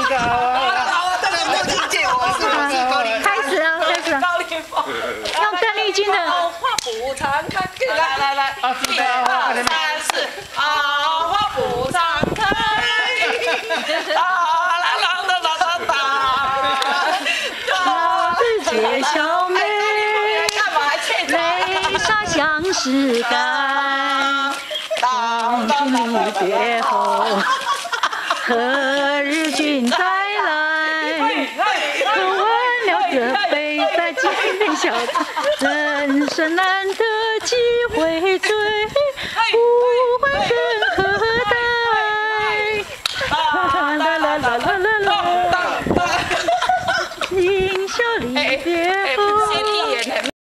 开始了，用邓丽君的。 不常开，来，1、2、3、4，花不常开， 自觉小妹，泪洒相思干。当初离别后，何日君再来？可闻了这杯在肩边笑，人生难得几